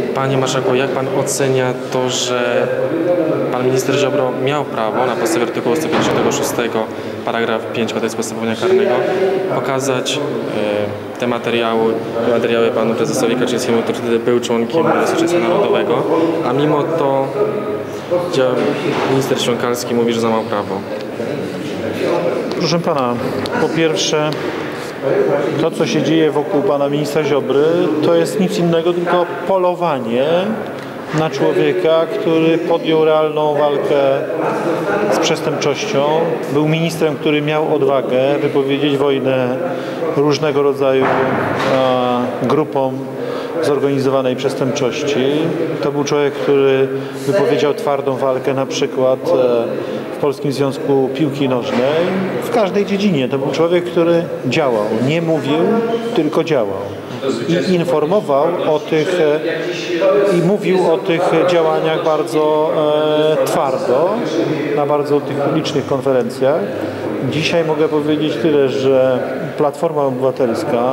Panie Marszałku, jak Pan ocenia to, że Pan Minister Ziobro miał prawo na podstawie artykułu 156 paragraf 5 Kodeksu postępowania karnego pokazać te materiały Panu Prezesowi Kaczyńskiemu, który wtedy był członkiem Bezpieczeństwa Narodowego, a mimo to minister Ćwiąkalski mówi, że za mało prawo? Proszę Pana, po pierwsze, to co się dzieje wokół Pana Ministra Ziobry, to jest nic innego, tylko polowanie na człowieka, który podjął realną walkę z przestępczością. Był ministrem, który miał odwagę wypowiedzieć wojnę różnego rodzaju grupom zorganizowanej przestępczości. To był człowiek, który wypowiedział twardą walkę na przykład w Polskim Związku Piłki Nożnej. W każdej dziedzinie. To był człowiek, który działał. Nie mówił, tylko działał. I informował o tych i mówił o tych działaniach bardzo twardo, na bardzo tych licznych konferencjach. Dzisiaj mogę powiedzieć tyle, że Platforma Obywatelska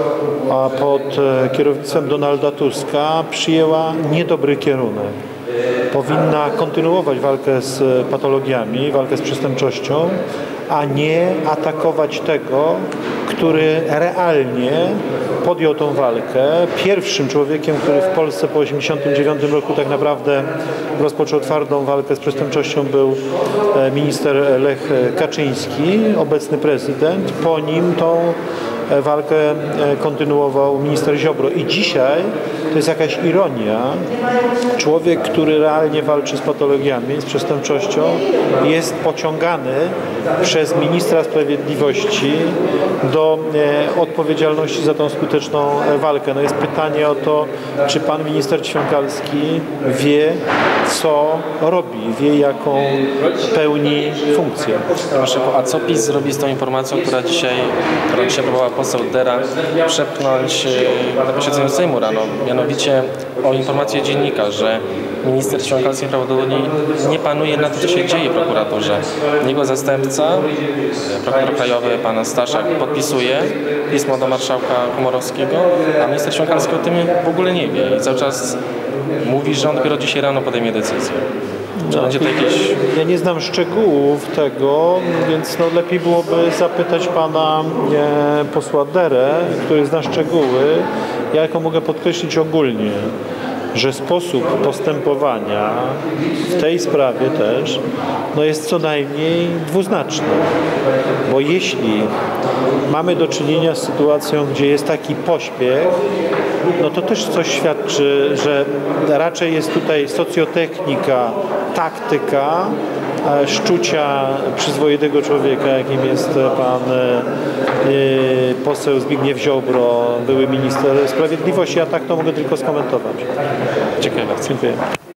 pod kierownictwem Donalda Tuska przyjęła niedobry kierunek. Powinna kontynuować walkę z patologiami, walkę z przestępczością, a nie atakować tego, który realnie podjął tą walkę. Pierwszym człowiekiem, który w Polsce po 1989 roku tak naprawdę rozpoczął twardą walkę z przestępczością, był minister Lech Kaczyński, obecny prezydent. Po nim tą walkę kontynuował minister Ziobro. I dzisiaj to jest jakaś ironia. Człowiek, który realnie walczy z patologiami, z przestępczością, jest pociągany przez ministra sprawiedliwości do odpowiedzialności za tą skuteczną walkę. No jest pytanie o to, czy pan minister Ćwiąkalski wie, co robi, wie, jaką pełni funkcję. A co PiS zrobi z tą informacją, która dzisiaj próbowała poseł Dera przepchnąć na posiedzeniu Sejmu rano? Mianowicie o informację dziennika, że minister Ćwiąkalski prawdopodobnie nie panuje nad tym, co się dzieje w prokuraturze. Jego zastępca, prokurator krajowy pan Staszak, podpisuje pismo do marszałka Komorowskiego, a minister Ćwiąkalski o tym w ogóle nie wie i cały czas mówi, że on dopiero dzisiaj rano podejmie decyzję. Będzie to jakieś... Ja nie znam szczegółów tego, więc lepiej byłoby zapytać pana posła Derę, który zna szczegóły. Ja tylko mogę podkreślić ogólnie, że sposób postępowania w tej sprawie też jest co najmniej dwuznaczny. Bo jeśli mamy do czynienia z sytuacją, gdzie jest taki pośpiech, to też coś świadczy, że raczej jest tutaj socjotechnika, taktyka szczucia przyzwoitego człowieka, jakim jest pan poseł Zbigniew Ziobro, były minister sprawiedliwości. Ja tak to mogę tylko skomentować. Dziękuję bardzo. Dziękuję.